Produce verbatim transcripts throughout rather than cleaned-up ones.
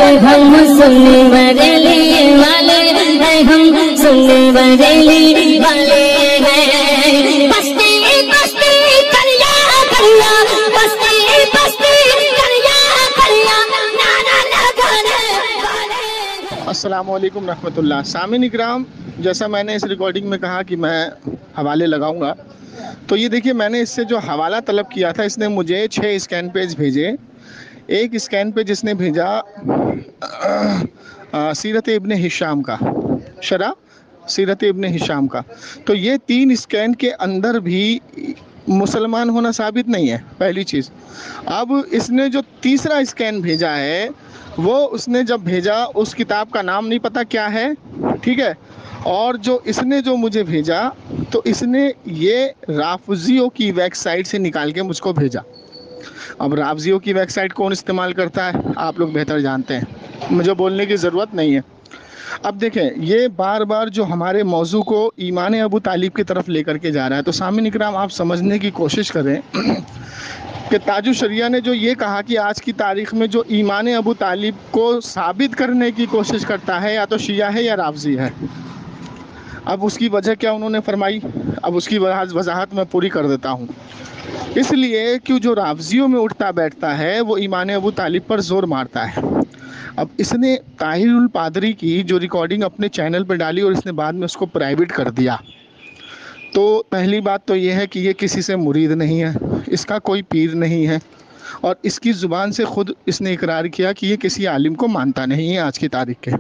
हम सुनने बरेली वाले हैं, हम सुनने बरेली वाले हैं। बस्ती बस्ती करिया करिया, बस्ती बस्ती करिया करिया, नारा लगाने वाले। अस्सलामु अलैकुम रहमतुल्लाह। सामीन इकराम, जैसा मैंने इस रिकॉर्डिंग में कहा कि मैं हवाले लगाऊंगा, तो ये देखिए मैंने इससे जो हवाला तलब किया था, इसने मुझे छः स्कैन पेज भेजे। एक स्कैन पेज इसने भेजा सीरत इब्ने हिशाम का, शरा सीरत इब्ने हिशाम का। तो ये तीन स्कैन के अंदर भी मुसलमान होना साबित नहीं है, पहली चीज़। अब इसने जो तीसरा स्कैन भेजा है, वो उसने जब भेजा उस किताब का नाम नहीं पता क्या है, ठीक है। और जो इसने जो मुझे भेजा, तो इसने ये राफजियों की वेबसाइट से निकाल के मुझको भेजा। अब राफजियों की वेबसाइट कौन इस्तेमाल करता है, आप लोग बेहतर जानते हैं, मुझे बोलने की ज़रूरत नहीं है। अब देखें, ये बार बार जो हमारे मौजू को ईमान अबू तालिब की तरफ लेकर के जा रहा है, तो सामीन इकराम आप समझने की कोशिश करें कि ताजु शरिया ने जो ये कहा कि आज की तारीख़ में जो ईमान अबू तालिब को साबित करने की कोशिश करता है, या तो शिया है या राफजी है। अब उसकी वजह क्या उन्होंने फरमाई, अब उसकी वजाहत मैं पूरी कर देता हूँ। इसलिए कि जो राफजियों में उठता बैठता है वो ईमान अबू तालिब पर ज़ोर मारता है। अब इसने ताहिरुल पादरी की जो रिकॉर्डिंग अपने चैनल पर डाली और इसने बाद में उसको प्राइवेट कर दिया। तो पहली बात तो ये है कि ये किसी से मुरीद नहीं है, इसका कोई पीर नहीं है, और इसकी ज़ुबान से ख़ुद इसने इकरार किया कि ये किसी आलिम को मानता नहीं है आज की तारीख़ के।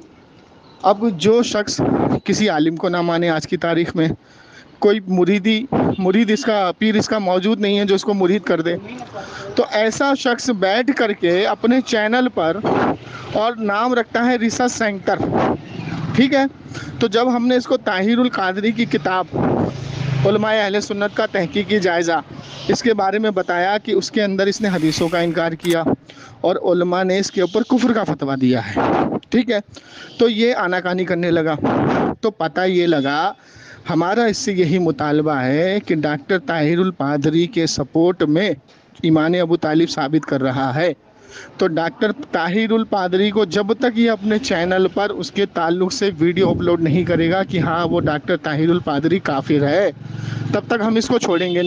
अब जो शख्स किसी आलिम को ना माने आज की तारीख़ में, कोई मुरीदी मुरीद इसका पीर इसका मौजूद नहीं है जो इसको मुरीद कर दे, तो ऐसा शख्स बैठ करके अपने चैनल पर और नाम रखता है रिसर्च सेंटर, ठीक है। तो जब हमने इसको ताहिरुल कादरी की किताब उलमाए अहले सुन्नत का तहकीकी जायज़ा, इसके बारे में बताया कि उसके अंदर इसने हदीसों का इनकार किया और उलमा ने इसके ऊपर कुफ्र का फतवा दिया है, ठीक है। तो ये आनाकानी करने लगा, तो पता ये लगा हमारा इससे यही मुतालबा है कि डॉक्टर ताहिरुल पादरी के सपोर्ट में ईमान अबू तालिब साबित कर रहा है। तो डॉक्टर ताहिरुल पादरी को जब तक ये अपने चैनल पर उसके ताल्लुक़ से वीडियो अपलोड नहीं करेगा कि हाँ वो डॉक्टर ताहिरुल पादरी काफिर है, तब तक हम इसको छोड़ेंगे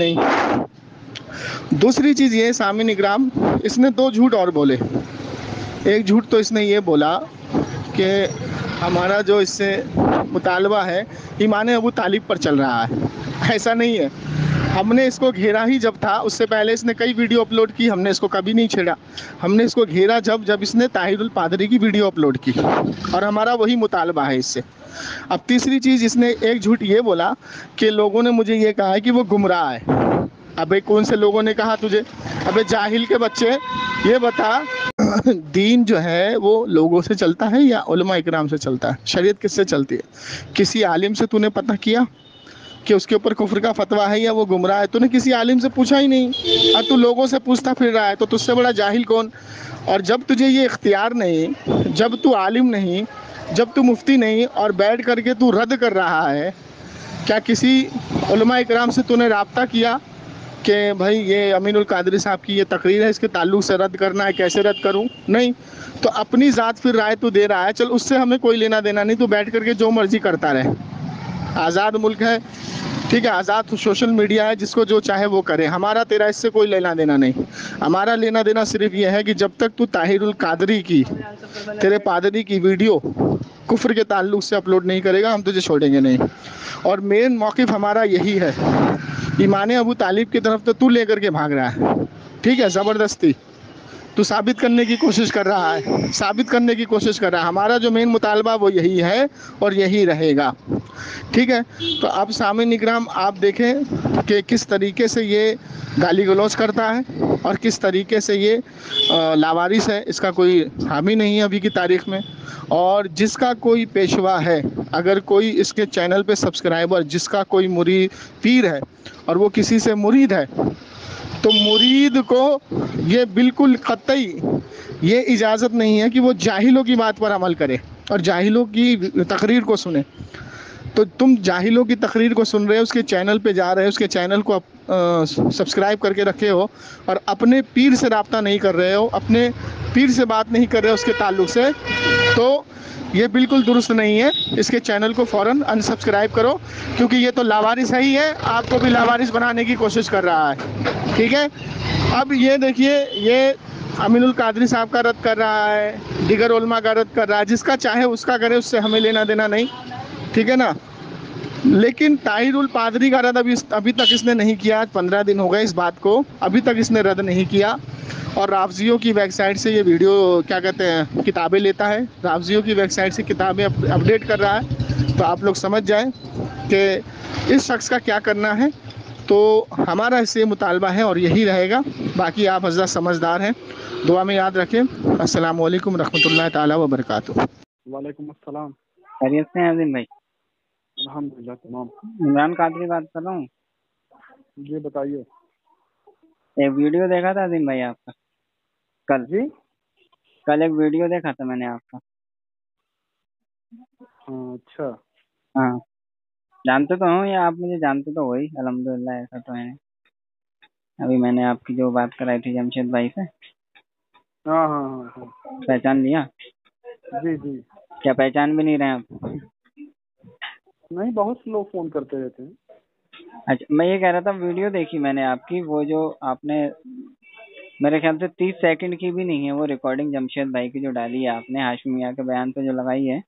नहीं। दूसरी चीज़ ये सामीन इकराम, इसने दो झूठ और बोले। एक झूठ तो इसने ये बोला कि हमारा जो इससे मुतालबा है ईमान अबू तालिब पर चल रहा है। ऐसा नहीं है, हमने इसको घेरा ही जब था, उससे पहले इसने कई वीडियो अपलोड की, हमने इसको कभी नहीं छेड़ा। हमने इसको घेरा जब जब इसने ताहिरुल पादरी की वीडियो अपलोड की, और हमारा वही मुतालबा है इससे। अब तीसरी चीज़, इसने एक झूठ ये बोला कि लोगों ने मुझे ये कहा है कि वो गुमराह है। अबे कौन से लोगों ने कहा तुझे? अबे जाहिल के बच्चे, ये बता दीन जो है वो लोगों से चलता है या उलमा इकराम से चलता है? शरीयत किससे चलती है? किसी आलिम से तूने पता किया कि उसके ऊपर कुफ्र का फतवा है या वो गुमराह है? तूने किसी आलिम से पूछा ही नहीं, और तू लोगों से पूछता फिर रहा है, तो तुझसे बड़ा जाहिल कौन? और जब तुझे ये इख्तियार नहीं, जब तू आलिम नहीं, जब तू मुफ्ती नहीं, और बैठ करके तू रद्द कर रहा है, क्या किसी उलमा इकराम से तूने राब्ता किया कि भाई ये अमीनुल कादरी साहब की ये तकरीर है, इसके ताल्लुक़ से रद्द करना है, कैसे रद्द करूं? नहीं। तो अपनी ज़ात फिर राय तू दे रहा है, चल उससे हमें कोई लेना देना नहीं, तू बैठ करके जो मर्जी करता रहे। आज़ाद मुल्क है, ठीक है, आज़ाद सोशल मीडिया है, जिसको जो चाहे वो करे, हमारा तेरा इससे कोई लेना देना नहीं। हमारा लेना देना सिर्फ ये है कि जब तक तू ताहिरुल कादरी की, तेरे पादरी की वीडियो कुफ्र के ताल्लुक़ से अपलोड नहीं करेगा, हम तुझे छोड़ेंगे नहीं। और मेन मौक़िफ़ हमारा यही है, ईमान अबू तालिब की तरफ तो तू लेकर के भाग रहा है, ठीक है, ज़बरदस्ती तू साबित करने की कोशिश कर रहा है, साबित करने की कोशिश कर रहा है। हमारा जो मेन मुतालबा वो यही है और यही रहेगा, ठीक है। तो अब सामीन इकराम आप देखें कि किस तरीके से ये गाली गलौज करता है और किस तरीके से ये लावारिस है, इसका कोई हामी नहीं है अभी की तारीख़ में। और जिसका कोई पेशवा है, अगर कोई इसके चैनल पे सब्सक्राइबर जिसका कोई मुरीद पीर है और वो किसी से मुरीद है, तो मुरीद को ये बिल्कुल कतई ये इजाज़त नहीं है कि वो जाहिलों की बात पर अमल करे और जाहिलों की तकरीर को सुने। तो तुम जाहिलों की तकरीर को सुन रहे हो, उसके चैनल पे जा रहे हो, उसके चैनल को सब्सक्राइब करके रखे हो और अपने पीर से रब्ता नहीं कर रहे हो, अपने पीर से बात नहीं कर रहे हो उसके ताल्लुक से, तो ये बिल्कुल दुरुस्त नहीं है। इसके चैनल को फ़ौरन अनसब्सक्राइब करो, क्योंकि ये तो लावारिस है ही है, आपको भी लावारिस बनाने की कोशिश कर रहा है। ठीक है, अब ये देखिए, ये अमीनुल कादरी साहब का रद्द कर रहा है, दिगर उलमा का रद्द कर रहा है, जिसका चाहे उसका करे, उससे हमें लेना देना नहीं। ठीक है ना, लेकिन ताहिरुल पादरी का रद्द अभी अभी तक इसने नहीं किया। आज पंद्रह दिन हो गए इस बात को, अभी तक इसने रद्द नहीं किया। और रावजियों की वेबसाइट से ये वीडियो क्या कहते हैं किताबें लेता है, रावजियों की वेबसाइट से किताबें अप, अपडेट कर रहा है। तो आप लोग समझ जाएं कि इस शख्स का क्या करना है। तो हमारा इससे मुतालबा है और यही रहेगा। बाकी आप हज़रत समझदार हैं, दुआ में याद रखें। अस्सलाम वालेकुम रहमतुल्लाहि ताला व बरकातुहू। वालेकुम अस्सलाम। खैरियत से हैं अजीम भाई? अल्हम्दुलिल्लाह तमाम। इमरान कादरी बात कर रहा हूँ। जी बताइए। एक वीडियो देखा था अजीम भाई आपका कल। जी कल एक वीडियो देखा था मैंने आपका। हाँ अच्छा। हाँ, जानते तो हूँ या आप मुझे जानते तो हो ही, अल्हम्दुलिल्लाह ऐसा तो है। अभी मैंने आपकी जो बात कराई थी जमशेद भाई से। हाँ हाँ हाँ हाँ। पहचान लिया? जी जी। क्या पहचान भी नहीं रहे आप? नहीं, बहुत लोग फोन करते रहते हैं। अच्छा, मैं ये कह रहा था, वीडियो देखी मैंने आपकी, वो जो आपने मेरे ख्याल से तीस सेकंड की भी नहीं है वो रिकॉर्डिंग जमशेद भाई की जो डाली है आपने हाशमी मियां के बयान पे जो लगाई है,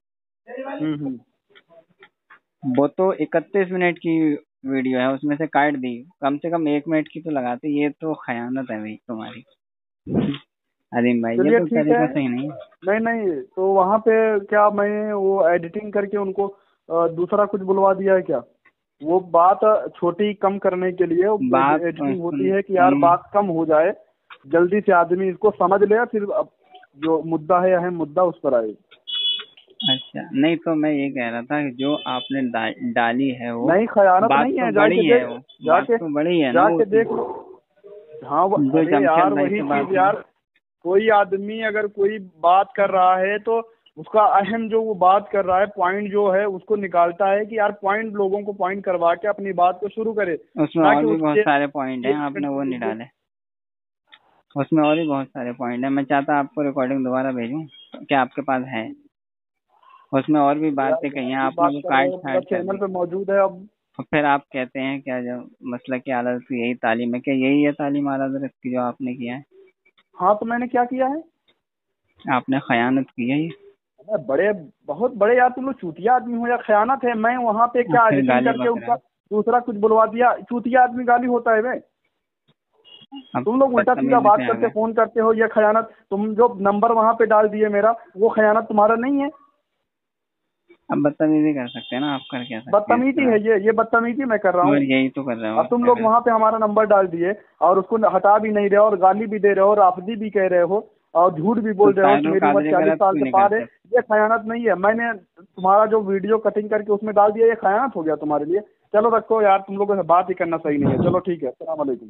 वो तो इकतीस मिनट की वीडियो है, उसमें से काट दी। कम से कम एक मिनट की तो लगाते। ये तो खयानत है भाई तुम्हारी अजीम भाई, ये तो तरीका सही नहीं है। नहीं नहीं, तो वहाँ पे क्या मैं वो एडिटिंग करके उनको दूसरा कुछ बुलवा दिया है क्या? वो बात छोटी कम करने के लिए बात एडिटिंग होती है कि यार बात कम हो जाए, जल्दी से आदमी इसको समझ ले, फिर जो मुद्दा है अहम मुद्दा उस पर आए। अच्छा, नहीं तो मैं ये कह रहा था कि जो आपने डा, डाली है वो नहीं, खयानत नहीं है। जाके बड़ी है वो, जाके तो बड़ी है ना, जाके देख लो। हाँ वो यार वही चीज यार, कोई आदमी अगर कोई बात कर रहा है तो उसका अहम जो वो बात कर रहा है, पॉइंट जो है उसको निकालता है कि यार पॉइंट लोगों को पॉइंट करवा के अपनी बात को शुरू करे। उसमें और भी बहुत सारे पॉइंट हैं, आपने वो नहीं डाले। उसमें और भी बहुत सारे पॉइंट हैं। मैं चाहता आपको रिकॉर्डिंग दोबारा भेजूं, क्या आपके पास है? उसमें और भी बातें कही हैं आपने, वो काट छाट चैनल पे मौजूद है। अब फिर आप कहते हैं क्या जो मसला की आला की यही तालीम है, क्या यही है तालीम आला हज़रत की जो आपने किया है? हाँ, तो मैंने क्या किया है? आपने खयानत की है। ये बड़े बहुत बड़े यार, तुम लोग चूतिया आदमी हो या खयानत है? मैं वहाँ पे क्या एडिटिंग करके उसका दूसरा कुछ बुलवा दिया? चूतिया आदमी गाली होता है भाई? तुम लोग उल्टा सीधा बात करते फोन करते हो, ये खयानत। तुम जो नंबर वहाँ पे डाल दिए मेरा, वो खयानत तुम्हारा नहीं है? अब बदतमीजी कर सकते हैं ना आप, कर क्या सकते हैं? बदतमीजी है ये ये बदतमीजी मैं कर रहा हूँ। यही तो कर रहा हूँ। अब तुम लोग वहाँ पे हमारा नंबर डाल दिए और उसको हटा भी नहीं रहे हो और गाली भी दे रहे हो और राफदी भी कह रहे हो और झूठ भी बोल रहे हो कि मेरी उम्र चालीस साल से पार है। ये खयानत नहीं है। मैंने तुम्हारा जो वीडियो कटिंग करके उसमें डाल दिया, ये खयानत हो गया तुम्हारे लिए। चलो रखो यार, तुम लोगों से बात ही करना सही नहीं है। चलो ठीक है, अस्सलाम वालेकुम।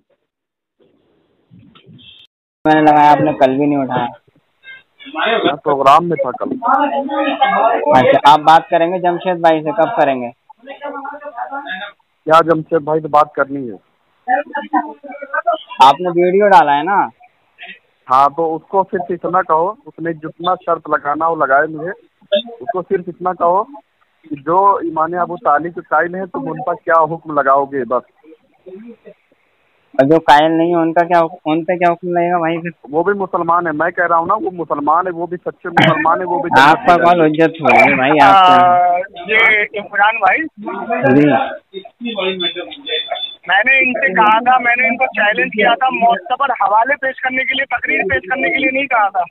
मैंने लगाया, आपने कल भी नहीं उठाया। प्रोग्राम में था कल। अच्छा, आप बात करेंगे जमशेद भाई से? कब करेंगे? क्या जमशेद भाई से बात करनी है? आपने वीडियो डाला है ना? हाँ, तो उसको सिर्फ इतना कहो, उसने जितना शर्त लगाना वो लगाए मुझे। उसको सिर्फ इतना कहो कि जो इमाम अबू तालिब के कायल हैं तुम उन पर क्या हुक्म लगाओगे, बस। और जो कायल नहीं है उनका क्या, उन पे क्या हुक्म लगेगा भाई? फिर वो भी मुसलमान है। मैं कह रहा हूँ ना, वो मुसलमान है, वो भी सच्चे मुसलमान है, वो भी। आपका कॉल हुज्जत हो रही है भाई आपका। ये इमरान भाई, मैंने इनसे कहा था, मैंने इनको चैलेंज किया था, मोतबर हवाले पेश करने के लिए, तकरीर पेश करने के लिए नहीं कहा था।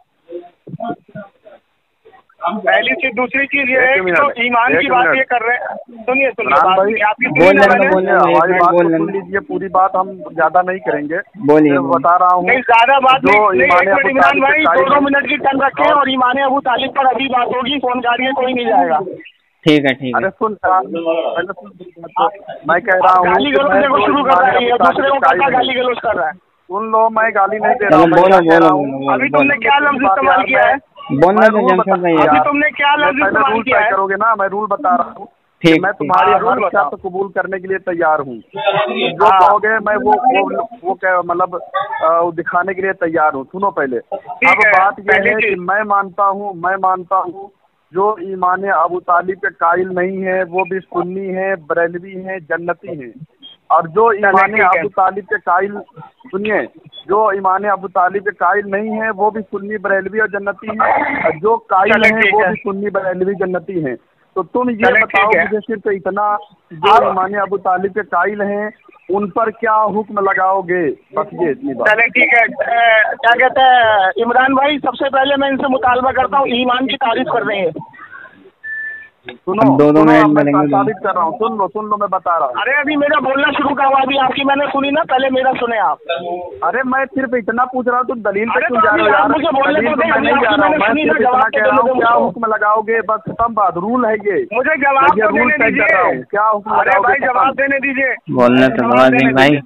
पहली चीज। दूसरी चीज ये है कि तो ईमान की बात ये कर रहे हैं। सुनिए सुनिए आपकी सुन लीजिए पूरी बात, हम ज्यादा नहीं करेंगे। बोलिए, बता रहा हूँ। नहीं, ज्यादा बात नहीं। इमरान भाई दो दो मिनट की टाइम रखे और ईमान अबू तालिब पर अभी बात होगी, फोन जारी है, कोई नहीं जाएगा। ठीक है ठीक है। अरे सुन, मैं कह रहा हूँ गाली गलौज शुरू कर रहा है, दूसरे को कैसा गाली गलौज कर रहा है? सुन लो, मैं गाली नहीं दे रहा हूँ। बोलो बोलो। अभी तुमने क्या लफ्ज इस्तेमाल किया है? बोलने तो जमशेद भाई, अभी तुमने क्या लफ्ज इस्तेमाल किया है? करोगे ना, मैं रूल बता रहा हूँ। कि मैं तुम्हारी हर शर्त कबूल करने के लिए तैयार हूँ, जो कहोगे मैं वो वो, वो क्या मतलब दिखाने के लिए तैयार हूँ। सुनो पहले, अब बात यह है कि मैं मानता हूँ मैं मानता हूँ जो ईमान अबू तालिब के कायल नहीं है वो भी सुन्नी है, बरेलवी है, जन्नती है। और जो ईमान अबू तालिब के कायल, सुनिए, जो ईमान अबू तालिब के कायल नहीं है वो भी सुन्नी, बरेलवी और जन्नती है, और जो कायल है वो भी सुन्नी, बरेलवी, जन्नती है। तो तुम ये बताओ मुझे सिर्फ इतना, जो ईमान अबू तालिब के कायल हैं उन पर क्या हुक्म लगाओगे? बस ये इतनी बात। चले ठीक है। क्या कहते हैं इमरान भाई, सबसे पहले मैं इनसे मुतालबा करता हूँ ईमान की तारीफ कर रहे हैं। सुनो दो दो मिनट मैं साबित कर रहा हूँ, सुन लो सुन लो मैं बता रहा हूँ। अरे अभी मेरा बोलना शुरू का हुआ, अभी आपकी मैंने सुनी ना, पहले मेरा सुने आप। अरे मैं सिर्फ इतना पूछ रहा हूँ, तुम दलील पे क्यों जा रहे हो यार? मुझे बोलने दो, मैं नहीं जा रहा हूँ, मैं सिर्फ इतना कह रहा हूँ क्या हुक्म लगाओगे, बस खत्म बात, रूल है ये। मुझे जवाब देने दीजिए, क्या हुक्म लगाओगे? भाई जवाब देने दीजिए, बोलने तो भाई।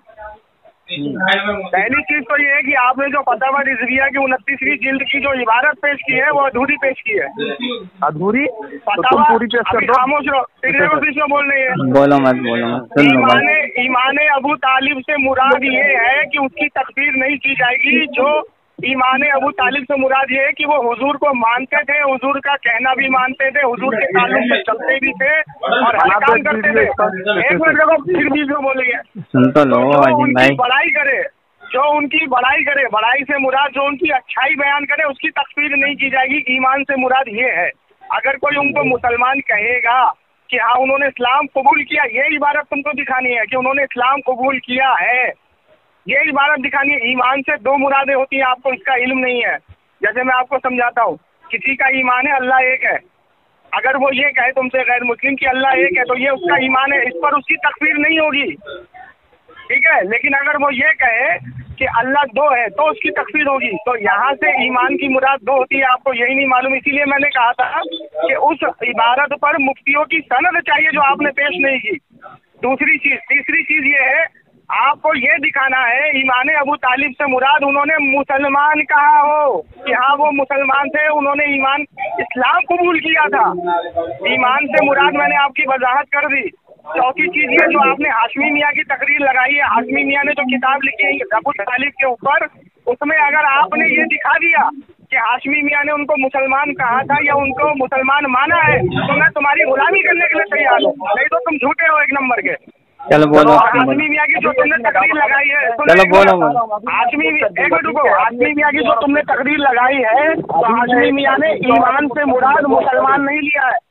पहली चीज तो ये है कि आपने जो फतवा रिजविया की उनतीसवीं जिल्द की जो इबारत पेश की है वो अधूरी पेश की है। अधूरी? फतवा पूरी पेश कर दो। खामोश रहो, बीच में बोल रही है। बोलो मत बोलो मत। ईमान ईमान अबू तालिब से मुराद ये है कि उसकी तकफीर नहीं की जाएगी। जो ईमान अबू तालिब से मुराद ये है कि वो हुजूर को मानते थे, हुजूर का कहना भी मानते थे, हुजूर के ताल्लुक से चलते भी थे और हर काम करते थे। एक मिनट देखो, फिर बीच में बोलेंगे। सुन तो लो भाई, बड़ाई करे, जो उनकी बड़ाई करे, बड़ाई से मुराद जो उनकी अच्छाई बयान करे, उसकी तकफीर नहीं की जाएगी। ईमान से मुराद ये है, अगर कोई उनको मुसलमान कहेगा कि हाँ उन्होंने इस्लाम कबूल किया, ये इबारत तुमको दिखानी है कि उन्होंने इस्लाम कबूल किया है, ये इबारत दिखानी है। ईमान से दो मुरादें होती हैं, आपको इसका इल्म नहीं है। जैसे मैं आपको समझाता हूँ, किसी का ईमान है अल्लाह एक है, अगर वो ये कहे तुमसे गैर मुस्लिम कि अल्लाह एक है तो ये उसका ईमान है, इस पर उसकी तकफीर नहीं होगी, ठीक है। लेकिन अगर वो ये कहे कि अल्लाह दो है तो उसकी तकफीर होगी। तो यहाँ से ईमान की मुराद दो होती है, आपको यही नहीं मालूम। इसीलिए मैंने कहा था कि उस इबारत पर मुफ्तियों की सनद चाहिए जो आपने पेश नहीं की। दूसरी चीज तीसरी चीज ये है, आपको ये दिखाना है ईमान अबू तालिब से मुराद उन्होंने मुसलमान कहा हो कि हाँ वो मुसलमान थे, उन्होंने ईमान इस्लाम कबूल किया था। ईमान से मुराद मैंने आपकी वजाहत कर दी। चौथी चीज ये जो आपने हाशमी मियाँ की तकरीर लगाई है, हाशमी मियाँ ने जो किताब लिखी है अबू तालिब के ऊपर, उसमें अगर आपने ये दिखा दिया कि हाशमी मियाँ ने उनको मुसलमान कहा था या उनको मुसलमान माना है, तो मैं तुम्हारी गुलामी करने के लिए तैयार हूँ, नहीं तो तुम झूठे हो एक नंबर के। चलो बोलो। हाशमी मियाँ की जो तुमने तकरीर लगाई है, चलो बोलो। हाशमी एक मिनट रुको, हाशमी मियाँ की जो तुमने तकरीर लगाई है, तो हाशमी मियाँ ने ईमान से मुराद मुसलमान नहीं लिया है।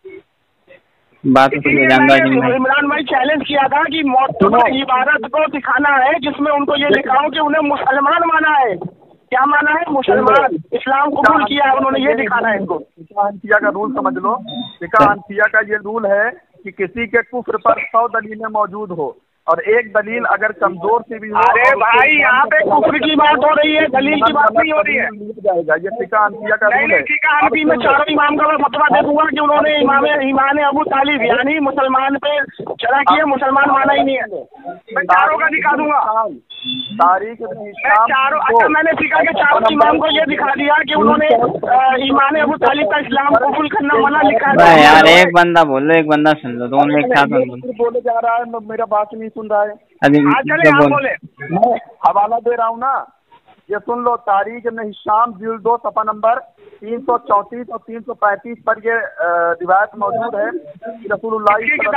बात इमरान भाई चैलेंज किया था कि मौतुबा इबारत को दिखाना है जिसमें उनको ये लिखा हो कि उन्हें मुसलमान माना है। क्या माना है? मुसलमान, इस्लाम कबूल किया है, उन्होंने ये दिखाना है इनको। फिका का रूल समझ लो, फिका का ये रूल है कि किसी के कुफ्र पर सौ दलीलें मौजूद हो और एक दलील अगर कमजोर से भी हो। अरे भाई यहाँ पे कुफ्र की बात हो रही है, दलील की बात नहीं हो रही है। जाएगा ये फिका हनफिया का रूल है। फिका हनफी में चारों इमाम का मैं फतवा दे दूंगा कि उन्होंने इमाम ईमान अबू तालिब यानी मुसलमान पे चला किया, मुसलमान माना ही नहीं है। मैं चारों का दिखा दूंगा तारीख चारों। अच्छा मैंने फिका के चारों इमाम को ये दिखा दिया कि उन्होंने ईमान अबू तालिब का इस्लाम कबूल करना मना लिखा है। यार एक बंदा बोलो, एक बंदा सुन लो, दोनों एक साथ बोले जा रहा है, मेरा बात नहीं सुन रहा है। चले आप बोले, मैं हवाला दे रहा हूँ ना, ये सुन लो। तारीख इब्न हिशाम जिल्द दो सफा नंबर तीन सौ चौंतीस और तीन सौ पैंतीस पर ये रिवायत मौजूद है कि रसूलुल्लाह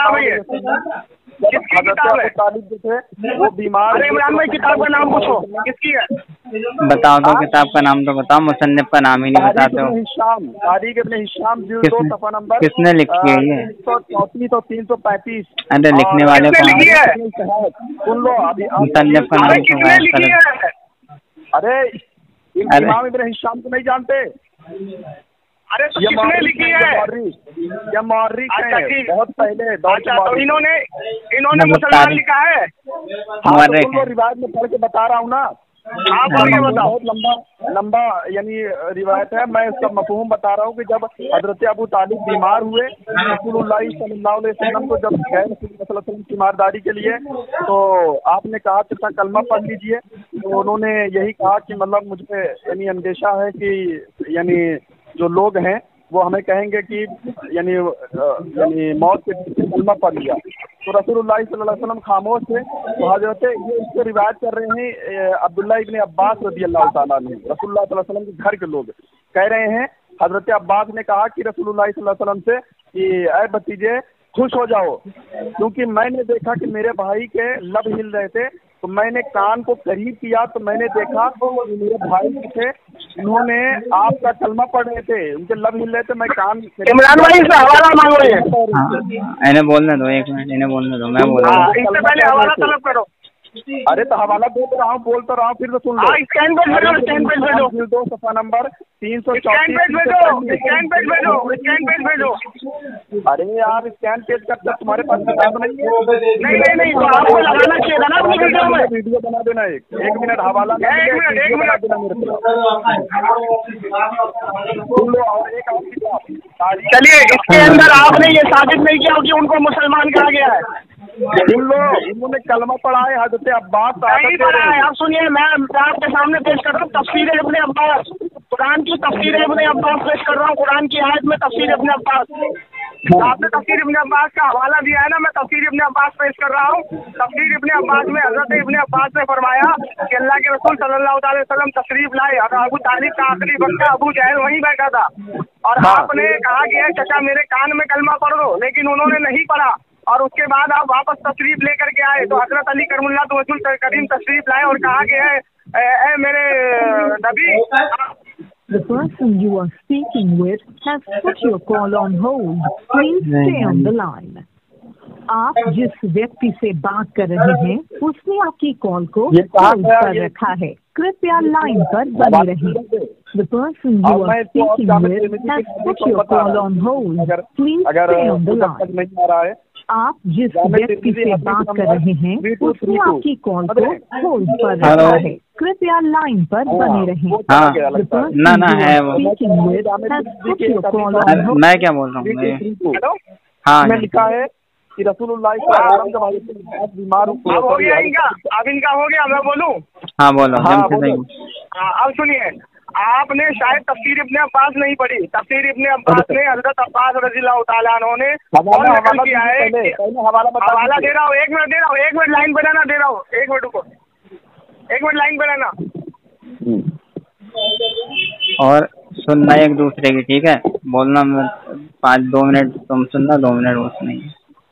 तालिब जो थे वो बीमार। अरे इमरान भाई किताब का नाम पूछो, किसकी है? बताओ दो, किताब का नाम तो बताओ, मुसन्निफ का नाम ही नहीं बताते हो। हिशाम, तारीख इब्न हिशाम जिल्द दो सफा नंबर किसने लिखी है ये? तीन सौ चौंतीस और तीन सौ पैंतीस। अरे लिखने वाले कौन है? सुन लो अभी, मुसन्निफ का नाम तो अरे इमाम इब्न हिशाम को नहीं जानते? अरे तो किसने लिखी है? ये मौर्रिख है, बहुत पहले। अच्छा तो इन्होंने इन्होंने मुसलमान लिखा है? हाँ तो उनको रिवायत में पढ़ के बता रहा हूँ ना। आप बहुत लंबा लंबा यानी रिवायत है, मैं इसका मफहूम बता रहा हूँ कि जब हजरत अबू तालिब बीमार हुए, रसूलुल्लाह सल्लल्लाहु अलैहि वसल्लम को जब गए रसूलुल्लाह की मारदारी के लिए, तो आपने कहा कि कलमा पढ़ लीजिए। तो उन्होंने यही कहा कि मतलब मुझे यानी अंदेशा है कि यानी जो लोग हैं वो हमें कहेंगे कि यानी यानी मौत के पीछे कलमा पढ़ लिया, तो रसूलुल्लाह सल्लल्लाहु अलैहि वसल्लम खामोश थे। तो हजरत ये इससे रिवायत कर रहे हैं अब्दुल्लाह इब्न अब्बास रज़ी अल्लाह ताला अन्हु, रसूलुल्लाह सल्लल्लाहु अलैहि वसल्लम के घर के लोग कह रहे हैं, हजरत अब्बास ने कहा कि रसूलुल्लाह सल्लल्लाहु अलैहि वसल्लम से कि ऐ भतीजे खुश हो जाओ, क्योंकि मैंने देखा कि मेरे भाई के लब हिल रहे थे, तो मैंने कान को करीब किया तो मैंने देखा कि मेरे भाई थे, उन्होंने आपका कलमा पढ़ रहे थे, उनके लब हिल रहे थे, मैं कान। इमरान भाई से हवाला मांग रहे हैं। इन्हें बोलने दो, एक मिनट इन्हें बोलने दो, मैं बोल रहा हूँ। इससे पहले हवाला तलब करो। अरे तो हवाला दे तो रहा हूँ, बोल तो रहा हूँ, फिर तो सुन लो। स्कैन पेज भेजो, स्कैन पेज भेजो, दो सफा नंबर तीन सौ स्कैन पेज भेजो, स्कैन पेज भेजो, स्कैन पेज भेजो। अरे यार स्कैन पेज का तो तुम्हारे पास किताब नहीं है। नहीं नहीं नहीं, तो आपको लगाना चाहिए था ना अपनी वीडियो में। वीडियो बना देना, एक एक मिनट हवाला एक मिनट एक मिनट देना मेरे सुन लो। और एक आपकी बात, चलिए, इसके अंदर आपने ये साबित नहीं किया कि उनको मुसलमान कहा गया है। सुन लो, उन्होंने कलमा पढ़ा है हजरत अब्बास। नहीं पढ़ा है, आप सुनिए, मैं आपके सामने पेश कर रहा हूँ तफसीर इब्ने अब्बास, कुरान की तफसीर इब्ने अब्बास पेश कर रहा हूँ। कुरान की आयत में तफसीर इब्ने अब्बास, आपने तफसीर इब्ने अब्बास का हवाला दिया है ना, मैं तफसीर इब्ने अब्बास पेश कर रहा हूँ। तफसीर इब्ने अब्बास में हजरत इब्ने अब्बास ने फरमाया कि अल्लाह के रसूल सल्लल्लाहु अलैहि वसल्लम तशरीफ लाए और अबू तालिब का आखिरी वक्त अबू जहल वहीं बैठा था, और आपने कहा कि चाचा मेरे कान में कलमा पढ़ दो, लेकिन उन्होंने नहीं पढ़ा, और उसके बाद आप वापस तशरीफ लेकर के आए, तो हजरत अली करमुल्लाह वजहुल करीम तशरीफ लाए और कहा कि है ए मेरे नबी। The person you are speaking with has put your call on hold. Please stay on the line. आप जिस व्यक्ति से बात कर रहे हैं उसने आपकी कॉल को होल्ड पर रखा है, कृपया लाइन पर बने रहें। The person you are speaking with has put your call on hold. Please stay on the line. आप जिस व्यक्ति से बात कर रहे हैं उसने आपकी कॉल को होल्ड पर रखा है, कृपया लाइन पर बने रहें। हाँ ना ना है वो, मैं क्या बोल रहा हूँ। हाँ मैं लिखा है कि रसूलुल्लाह बीमार हो गया इनका, अब इनका हो गया, मैं बोलूँ। हाँ बोलो। हाँ अब सुनिए, आपने शायद तफसीर इब्ने अब्बास नहीं पढ़ी। तफसीर इब्ने अब्बास ने हजरत अब्बास रज़ियल्लाहु ताला अन्हु ने नकल किया है। हवाला दे रहा हूँ, एक मिनट दे रहा हूँ, एक मिनट लाइन पे रहना, दे रहा हूँ, एक मिनट रुको, एक मिनट लाइन पे रहना। और सुनना एक दूसरे की, ठीक है, बोलना पाँच दो मिनट तुम सुनना, दो मिनट वो सुनेंगे।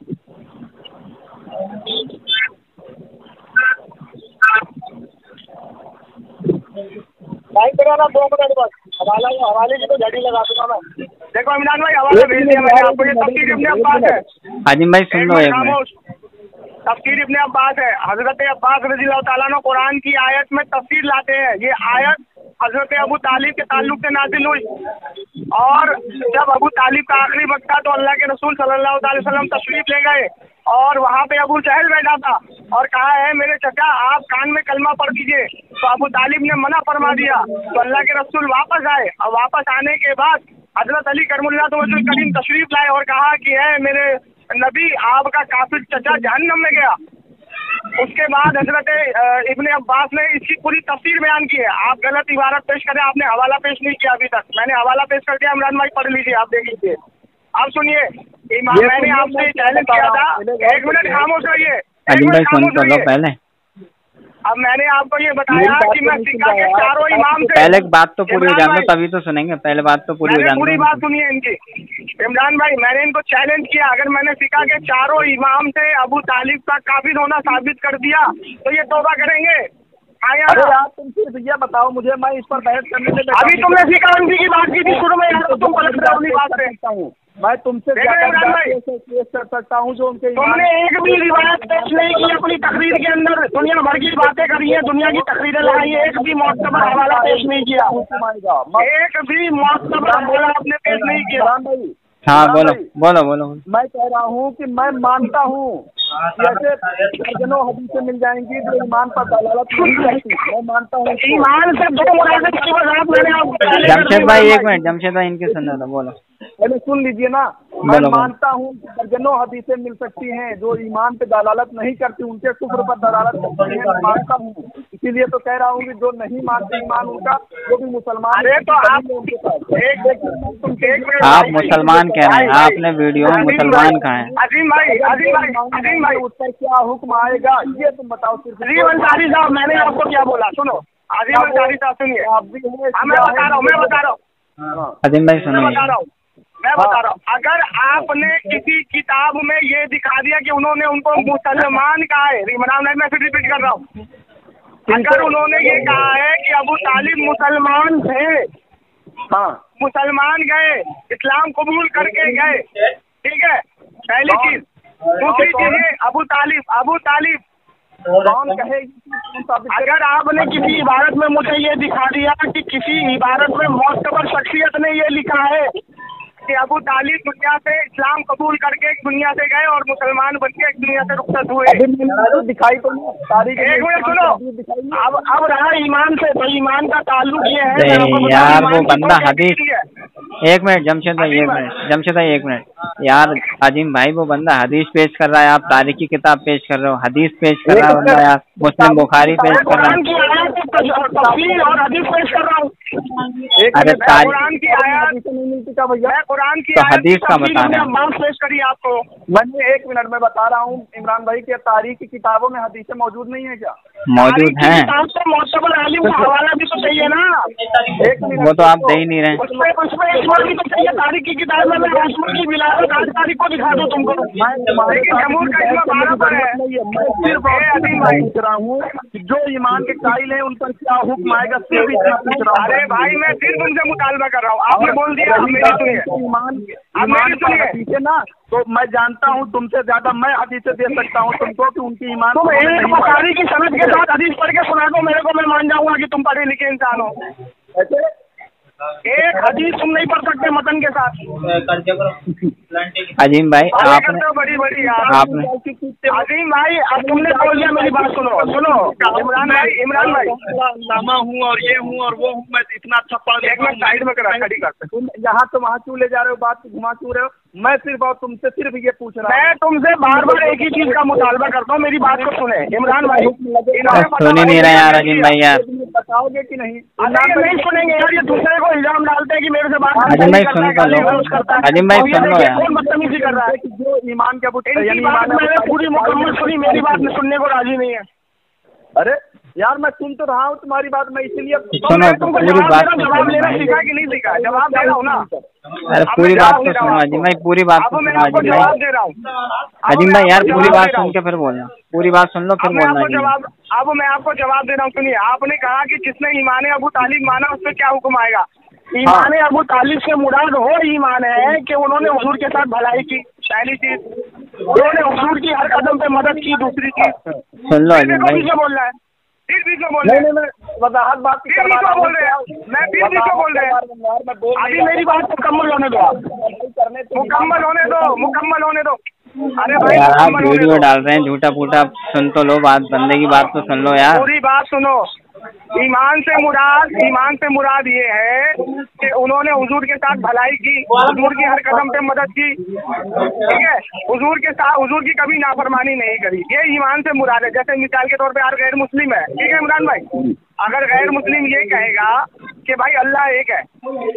लाइन पे रहना दो मिनट बस, हवाला हवाले की तो झड़ी लगा दूंगा मैं। देखो इमरान भाई, हवाला भेज दिया मैंने आपको, ये तफसीर इब्ने अब्बास है। हाजिम भाई सुन लो एक मिनट, तफसीर इब्ने अब्बास है। हजरत अब्बास रज़ियल्लाहु ताला अन्हु कुरान की आयत में तफसीर लाते हैं। ये आयत हजरत अबू तालिब के ताल्लुक से नाजिल हुई, और जब अबू तालिब का आखिरी वक्त था तो अल्लाह के रसूल सल्लल्लाहु अलैहि वसल्लम तशरीफ ले गए, और वहाँ पे अबू जहल बैठा था और कहा है मेरे चचा आप कान में कलमा पढ़ दीजिए, तो अबू तालिब ने मना फरमा दिया। तो अल्लाह के रसूल वापस आए, और वापस आने के बाद हजरत अली करमुल्लाह वजहुल करीम तशरीफ लाए और कहा कि है मेरे नबी आपका काफिर चचा जहन्नम में गया। उसके बाद हजरत इब्ने अब्बास ने इसकी पूरी तफसीर बयान की है। आप गलत इबारत पेश करें, आपने हवाला पेश नहीं किया अभी तक, मैंने हवाला पेश कर दिया। इमरान भाई पढ़ लीजिए, आप देख लीजिए। अब सुनिए, मैंने आपसे चैलेंज किया था, एक मिनट खामोश रहिए, एक मिनट खामोश रहिए पहले। अब मैंने आपको ये बताया कि मैं सिक्का के चारों इमाम से, पहले बात तो पूरी हो जाने दो तभी तो सुनेंगे, पहले बात तो पूरी हो जाने दो। पूरी बात सुनिए इनकी। इमरान भाई, मैंने इनको चैलेंज किया, अगर मैंने सिक्का के चारों इमाम से अबू तालिब का काफिर होना साबित कर दिया तो ये तौबा करेंगे। अरे यार तुम फिर भैया बताओ मुझे, मैं इस पर बहस करने से अभी तुमने सिक्का उनकी की बात की थी शुरू में, यार तुम पलट रहे हो उन्हीं बात से। मैं तुमसे केस कर सकता हूँ जो उनके, तुमने एक भी रिवायत पेश नहीं की अपनी तकरीर के अंदर, दुनिया भर की बातें करी है, दुनिया की तकरीरें लगाई है, एक भी मुअत्तबर हवाला पेश नहीं किया, एक भी मुअत्तबर हवाला आपने पेश नहीं किया। हाँ बोलो बोलो बोलो। मैं कह रहा हूँ कि मैं मानता हूँ जैसे दर्जनों हदीसें मिल जाएंगी जो ईमान पर दलालत नहीं करती, मैं मानता हूँ ईमान से दो मुराद की वजह मैंने। जमशेद भाई एक मिनट, जमशेद भाई इनके सुनना था, बोलो। पहले सुन लीजिए ना, मैं मानता हूँ कि दर्जनों हदीसें मिल सकती हैं जो ईमान पे दलालत नहीं करती, उनके कुफ्र पर दलालत करती हैं, मैं मानता हूँ। इसीलिए तो कह रहा हूँ कि जो नहीं मानते ईमान उनका, वो भी मुसलमान। अरे तो आप आप मुसलमान कह रहे हैं, आपने वीडियो में मुसलमान कहा है। अजीम भाई, अजीम भाई, अजीम भाई, उस पर क्या हुक्म आएगा ये तुम बताओ। सिर्फ अजीम अंसारी साहब, मैंने आपको क्या बोला, सुनो अजीम अंसारी साहब सुनिए, मैं बता रहा हूँ मैं बता रहा हूँ अजीम भाई सुनिए, मैं बता रहा हूँ मैं बता रहा हूँ अगर आपने किसी किताब में ये दिखा दिया कि उन्होंने उनको मुसलमान कहा है, इमरान भाई मैं फिर रिपीट कर रहा हूँ, अगर उन्होंने ये कहा है कि अबू तालिब मुसलमान थे, हाँ मुसलमान गए, इस्लाम कबूल करके गए, ठीक है, पहली चीज। दूसरी चीज है अबू तालिब, अबू तालिब कौन कहे? अगर आपने किसी इबारत में मुझे ये दिखा दिया कि किसी इबारत में मोतबर शख्सियत ने ये लिखा है कि अबू तालिब दुनिया से इस्लाम कबूल करके एक दुनिया से गए और मुसलमान बन के एक दुनिया से रुखसत हुए, दिखाई तो नहीं। एक मिनट सुनो, अब अब रहा ईमान से, तो ईमान का ताल्लुक ये है यार वो बंदा हदीस, एक मिनट जमशेद भाई, एक मिनट जमशेद भाई, एक मिनट यार अजीम भाई, वो बंदा हदीस पेश कर रहा है, आप तारीखी किताब पेश कर रहे हो, हदीस पेश कर रहा है बंदा यार, मुस्लिम बुखारी पेश कर रहा है और हदीस पेश कर रहा हूँ। अरे कुरान की आयत, मैं कुरान की तो हदीस का बता रहे हैं, पेश करिए आपको। मैंने एक मिनट में बता रहा हूँ इमरान भाई के तारीख की किताबों में हदीसें मौजूद नहीं है क्या? मौजूद हैं, मोतबर आलिम का हवाला भी तो चाहिए ना। एक मिनट, वो तो आप दे ही नहीं रहे। उसमें उसमें इस्माइल भी तो चाहिए, तारीख की किताब में मैं उस्मान की विलायत आज तारीख को दिखा दूँ तुमको, लेकिन जमूर का इसमें बारह पर है। मैं सिर्फ पूछ रहा हूँ जो ईमान के कायल हैं उन पर क्या हुक्म आएगा, सिर्फ इतना पूछ रहा हूँ। अरे भाई मैं सिर्फ उनसे मुतालबा कर रहा हूँ, आपने बोल दिया, आप मेरी सुनिए, ईमान आप मेरी सुनिए हदीसें ना, तो मैं जानता हूँ तुमसे ज्यादा मैं हदीसें दे सकता हूँ तुमको कि उनकी ईमान तुम एक बुखारी की सनद के साथ हदीस पढ़ के सुना दो मेरे को, मैं मान जाऊंगा कि तुम पढ़े लिखे इंसान हो। ऐसे एक हदीस तुम नहीं पढ़ सकते मतन के साथ। अजीम भाई आपने बड़ी बड़ी आपने अजीम भाई, अब तुमने बोल दिया, मेरी बात सुनो सुनो इमरान भाई, इमरान भाई लामा हूँ और ये हूँ और वो हूँ, मैं इतना अच्छा पढ़ एक मिनट साइड में करा खड़ी करते, तुम यहाँ तो वहाँ क्यों ले जा रहे हो, बात घुमा क्यों रहे हो? मैं सिर्फ और तुमसे सिर्फ ये पूछ रहा हूँ, मैं तुमसे बार बार एक ही चीज का मुतालबा करता हूँ, मेरी बात को सुने इमरान भाई। सुन ही नहीं रहे यार अजीम भाई, यार बताओगे कि नहीं? अरे नहीं सुनेंगे यार, ये दूसरे को इल्जाम डालते हैं कि मेरे से बात अजीम भाई सुन तो लो, अजीम भाई सुन लो यार, कौन बदतमीजी कर रहा है कि जो ईमान के पुत्र इनकी बात मैंने पूरी मुकम्मल सुनी, मेरी बात में सुनने को राजी नहीं है। अरे यार मैं सुन तो रहा हूँ तुम्हारी बात, मैं इसीलिए सुनो तो पूरी बात तो जवाब लेना सीखा कि नहीं सीखा? जवाब दे रहा हूँ ना। अरे पूरी बात तो सुनो अजीम भाई, पूरी बात तो सुनो अजीम जवाब भाई, दे रहा हूँ अजीम भाई यार पूरी बात सुन के फिर बोलना, पूरी बात सुन लो फिर बोलना अजीम। जवाब अब मैं आपको जवाब दे रहा हूँ, सुनिए। आपने कहा कि जिसने ईमान अबू तालिब माना उस पर क्या हुक्म आएगा? ईमान अबू तालिब से मुराद वो ईमान है कि उन्होंने हुजूर के साथ भलाई की, पहली चीज, उन्होंने हुजूर की हर कदम पे मदद की, दूसरी चीज। सुन लो अजीम भाई, बोल रहा है फिर भी क्यों बोल रहे हैं? वजाहत बात फिर भी क्यों बोल रहे हैं? मैं फिर भी क्यों बोल रहे हैं? अभी मेरी बात मुकम्मल होने दो, मुकम्मल होने दो, मुकम्मल होने दो। अरे भाई यार आप वीडियो डाल रहे हैं झूठा फूटा, सुन तो लो बात, बंदे की बात तो सुन लो यार। पूरी बात सुनो। ईमान से मुराद, ईमान से मुराद ये है कि उन्होंने हुजूर के साथ भलाई की, हुजूर की हर कदम पे मदद की, ठीक है, हुजूर के साथ हुजूर की कभी नाफरमानी नहीं करी, ये ईमान से मुराद है। जैसे मिसाल के तौर पे यार गैर मुस्लिम है, ठीक है इमरान भाई, अगर गैर मुस्लिम ये कहेगा कि भाई अल्लाह एक है,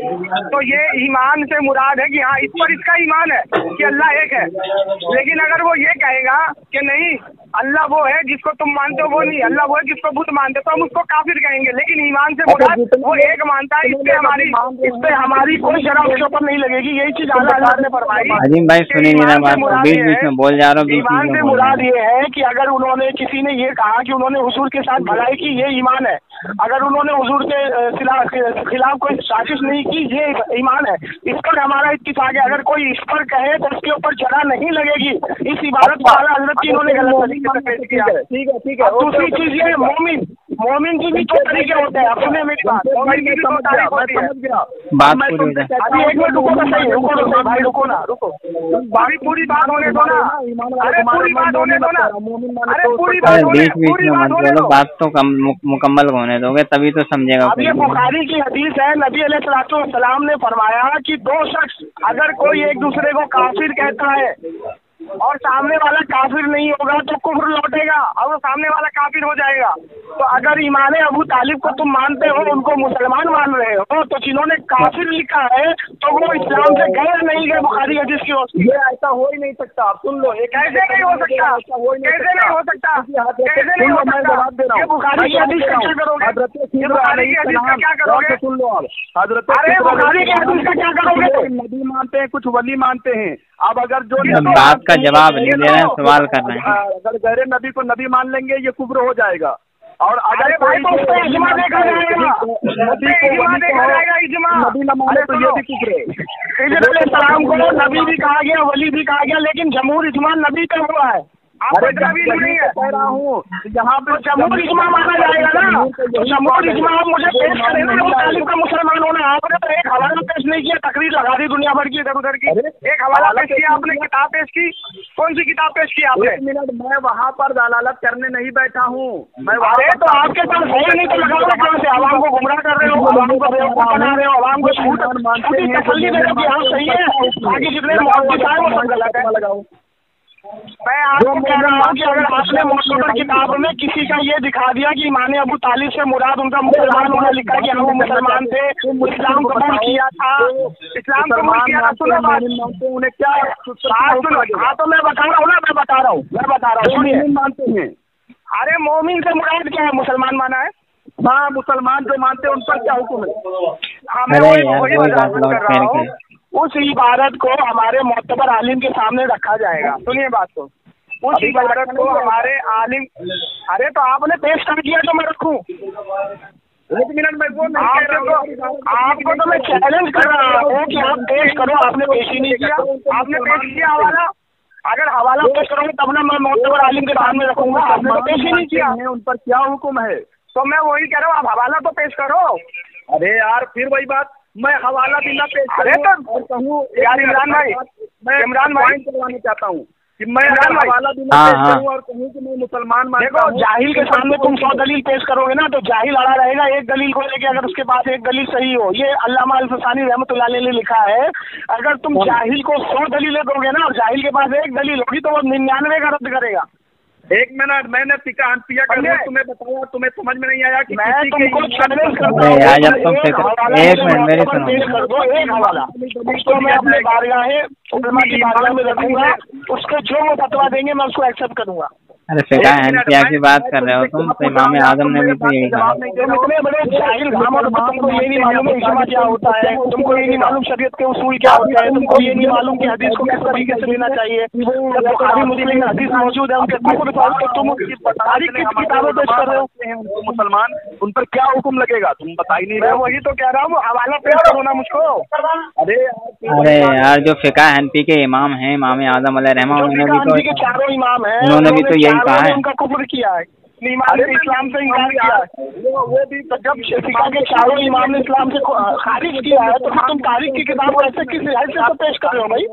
तो ये ईमान से मुराद है कि हाँ इस पर इसका ईमान है कि अल्लाह एक है। लेकिन अगर वो ये कहेगा कि नहीं अल्लाह वो है जिसको तुम मानते हो, वो नहीं, अल्लाह वो है जिसको बुत मानते हो, तो हम उसको काफिर कहेंगे। लेकिन ईमान से मुराद वो एक मानता है, इस पे हमारी इस पे हमारी कोई शराब उसके ऊपर नहीं लगेगी, यही चीज अल्लाह अल्लाह ने फरमाई। अजीम भाई सुनिए मेरा बात, बीच बीच में बोल जा रहा हूँ। ईमान से मुराद ये है कि अगर उन्होंने किसी ने ये कहा कि उन्होंने हुजूर के साथ भलाई की, ये ईमान है। अगर उन्होंने हुजूर के खिलाफ कोई साजिश नहीं की, ये ईमान है। इस पर हमारा इत्तिफाक है। अगर कोई इस पर कहे तो उसके ऊपर जरा नहीं लगेगी। इस इबारत को आला हज़रत की इन्होंने गलत तरीके से पेश किया। ठीक है ठीक है। दूसरी चीज ये मोमिन मोमिन की भी दो तरीके होते हैं। अब सुनिए मेरी बात, मोमिन की भी दो तारीख होती है। बात पूरी हो जाए। अभी एक मिनट रुको, सही रुको रुको भाई, रुको ना, रुको भाई, पूरी बात होने दो ना। अरे पूरी बात होने दो ना, अरे पूरी बात होने बीच बीच में मत बोलो, बात तो कम मुकम्मल होने दोगे तभी तो समझेगा। अब ये बुखारी की हदीस है, नबी अलैहिस्सलाम ने फरमाया कि दो शख्स अगर कोई एक दूसरे को काफिर कहता है और सामने वाला काफिर नहीं होगा तो कुफ्र लौटेगा और वो सामने वाला काफिर हो जाएगा। तो अगर ईमान अबू तालिब को तुम मानते हो, उनको मुसलमान मान रहे हो, तो जिन्होंने काफिर लिखा है तो वो इस्लाम से गए नहीं गए बुखारी हदीस की ओर। ये ऐसा हो ही नहीं सकता। आप सुन लो, कैसे नहीं हो सकता, कैसे नहीं हो सकता, कैसे नहीं हो सकता, ये बुखारी की हदीस का क्या करोगे, ये बुखारी की हदीस का क्या करोगे? सुन लो आप, हजरत अरे बुखारी की हदीस का क्या करोगे? नबी मानते हैं, कुछ वली मानते हैं। अब अगर जो बात का जवाब नहीं दे रहे हैं, सवाल कर रहे हैं। अगर गैर नबी को नबी मान लेंगे ये कुफ्र हो जाएगा। और अगर भाई तो उस पर इज्मा देखा जाएगा, नबी को इज्मा देखा जाएगा, इज्मा नबी न माने तो ये भी कुफ्र है। खिज़र अलैहिस्सलाम को नबी भी कहा गया, वली भी कहा गया, लेकिन जमहूर इज्मा नबी का हुआ है। आपको नबी नहीं है, कह रहा हूँ यहाँ पे जमहूर इज्मा माना जाएगा ना। तो जमहूर इज्मा आप मुझे पेश करें ना, तालिब का मुसलमान होना। आपने तो एक हवाला पेश नहीं किया, तकरीर लगा दी दुनिया भर की इधर उधर की। एक हवाला पेश किया आपने, किताब पेश की, कौन सी किताब पेश की आपने? मिनट, मैं वहाँ पर दलालत करने नहीं बैठा हूँ मैं। अरे तो आपके पास है नहीं तो लगाओ कहाँ से? आवाम को गुमराह कर रहे हो, आवाम को बेवकूफ बना रहे हो, आवाम को झूठ तसल्ली दे रहे हो कि हाँ सही है, बाकी जितने मुहद्दिस हैं वो सब गलत है। लगाओ, मैं आपको कह रहा हूँ कि अगर आपने मुसलमान किताब में किसी का ये दिखा दिया कि इमाम अबू तालिब से मुराद उनका मुसलमान होना लिखा कि हाँ वो मुसलमान थे, इस्लाम कबूल किया था, इस्लाम कबूल किया था, सुनो बात, उन्हें क्या बात सुनो। हाँ तो मैं बता रहा हूँ ना, मैं बता रहा हूँ मैं बता रहा हूँ सुनिए। मानते हैं, अरे मोमिन से मुराद क्या है? मुसलमान माना है। हाँ, मुसलमान जो मानते हैं उन पर क्या हुक्म है? हाँ मैं वही वही वजाहत कर रहा हूँ। उस इबारत को हमारे मोतबर आलिम के सामने रखा जाएगा। सुनिए बात को, उस इबारत को हमारे आलिम, अरे तो आपने पेश कर दिया तो मैं रखूं? एक मिनट में वो आपको आपको तो मैं चैलेंज कर रहा हूँ कि आप पेश करो। आपने पेश ही नहीं किया, आपने पेश किया हवाला। अगर हवाला पेश करोगे तब ना मैं मोतबर आलिम के सामने रखूंगा। आपने तो पेश ही नहीं किया, उन पर क्या हुक्म है? तो मैं वही कह रहा हूँ, आप हवाला तो पेश करो। अरे यार फिर वही बात, मैं हवाला भी ना पेश करूं और कहूँ यार इमरान भाई, मैं इमरान भाई करवाना चाहता हूँ कि मैं हवाला भी ना पेश करूं और कहूँ कि मैं मुसलमान मानता हूं। जाहिल के सामने तुम सौ दलील पेश करोगे ना तो जाहिल अड़ा रहेगा एक दलील को लेके। अगर उसके पास एक दलील सही हो, ये अल्लामा अल-फसानी रहमतुल्लाह अलैह ने लिखा है, अगर तुम जाहिल को सौ दलीलें दोगे ना और जाहिल के पास एक दलील होगी तो वो निन्यानवे का रद्द करेगा। एक मिनट, मैंने फिका हनफिया का तुम्हें बताया, तुम्हें समझ में नहीं आया कि मैं तुमको चैलेंज करता हूं। यार जब तुम एक मिनट मेरी सुनो, कर दो एक हवाला, उसको मैं अपने बारगाह उलमा की बारगाह में रखूंगा, उसको जो वो फतवा देंगे मैं उसको एक्सेप्ट करूंगा। अरे फिका हनफिया की बात कर रहे हो तुम, तो इमाम आजम ने भी तो यही कहा। इतने बड़े जाहिल घामर, तुमको ये नहीं मालूम है इज्मा क्या होता है, तुमको ये नहीं मालूम शरीयत के उसूल क्या होता है, तुमको ये नहीं मालूम कि हदीस को किस तरीके से लेना चाहिए। जब बुखारी मुस्लिम में हदीस मौजूद है उनके तुम तुम तारीख की किताबें पेश कर रहे हो। मुसलमान उन पर क्या हुक्म लगेगा? तुम बता ही नहीं रहे। वही तो कह रहा हूँ, हवाला पेश करो ना मुझको। अरे अरे यार जो फिका हनफी के इमाम हैं, इमाम आजम अलैहिर्रहमा, उन्होंने भी तो चारों इमाम हैं, उन्होंने भी तो यही कहा है, उनका कुफ्र किया है, इस्लाम से इनकार किया है। वो वो भी तो जब फिका के चारों इमाम ने इस्लाम से खारिज किया है तो फिर तुम तारीख की किताब कैसे किस हैसियत से पेश कर रहे हो भाई?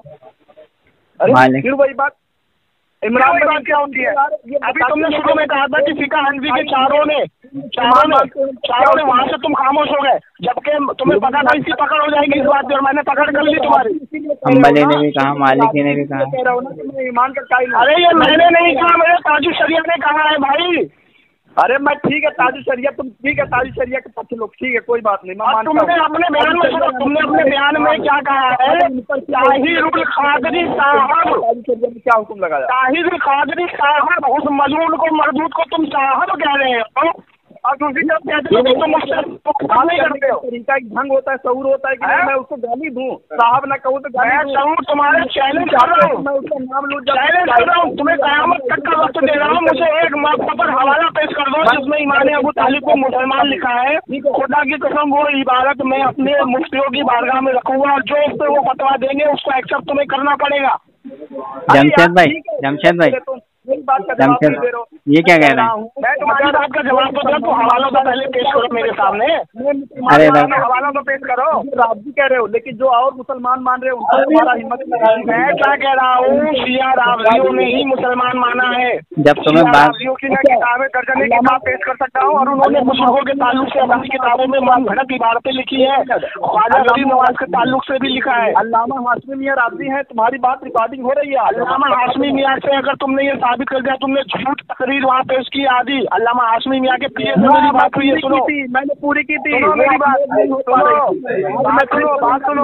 अरे फिर वही बात, इमरान की बात क्या होती है? अभी तुमने शुरू में कहा था कि फिका हनफी के चारों ने चारों ने चारों ने वहाँ से तुम खामोश हो गए, जबकि तुम्हें पता था इसकी पकड़ हो जाएगी इस बात की, और मैंने पकड़ कर ली तुम्हारी। हम्बली ने भी कहा, मालिकी ने भी कहा। ईमान का, अरे ये मैंने नहीं कहा, मेरे ताजु शरिया ने कहा है भाई। अरे मैं ठीक है ताजु शरिया, तुम ठीक है ताजु शरिया के पक्ष लोग, ठीक है कोई बात नहीं। मैं तुमने अपने बयान में सुनो, तुमने अपने बयान में क्या कहा है? ताहिरुल खादरी साहब, क्या हुक्म लगाया? ताहिरुल खादरी साहब, उस मजलूम को मरदूद को तुम साहब कह रहे हो और दूसरी तरफ कहते हो तुम मुझसे नहीं करते हो। तरीका एक ढंग होता है, शऊर होता है कि मैं उसको गाली दूं, साहब ना कहूँ तो गाली दूं। तुम्हारे चैलेंज कर रहा हूँ, मैं उसका नाम लूट चैलेंज कर रहा हूँ, तुम्हें कयामत तक का वक्त दे रहा हूँ। मुझे एक मौके पर हवाला पेश कर दो जिसमें इमाम अबू तालिब को मुसलमान लिखा है। खुदा की कसम वो इबारत मैं अपने मुफ्तियों की बारगाह में रखूंगा और जो उस पर वो फतवा देंगे उसको एक्सेप्ट तुम्हें करना पड़ेगा। जमशेद भाई, जमशेद भाई, बात का जवाब नहीं दे रहे हो। ये क्या कह रहे हैं? मैं तुम्हारी बात का जवाब तो दो, तो हवाला तो पहले पेश करो मेरे सामने। अरे हवाला तो पेश करो। आप भी कह रहे हो, लेकिन जो और मुसलमान मान रहे हो उनका तुम्हारा हिम्मत नहीं। मैं क्या कह रहा हूँ, शिया रावजियों ने ही मुसलमान माना है। जब तुम्हें बात रावजियों की मैं किताबें दर्जन किताब पेश कर सकता हूँ, और उन्होंने बुजुर्गों के ताल्लुक से अपनी किताबों में मन घड़त इबारतें लिखी है। ख्वाजा गरीब नवाज के ताल्लुक से भी लिखा है। अल्लामा हाशमी मियां राजी हैं, तुम्हारी बात रिकॉर्डिंग हो रही है। अल्लामा हाशमी मियां से अगर तुमने ये साबित कर दिया, तुमने झूठ तकरीर वहाँ पेश की आदि, अल्लामा हाशमी मियां के पीए से मेरी बात हुई है, सुनो मैंने पूरी की थी। सुनो मेरी बात, सुनो बात सुनो बात सुनो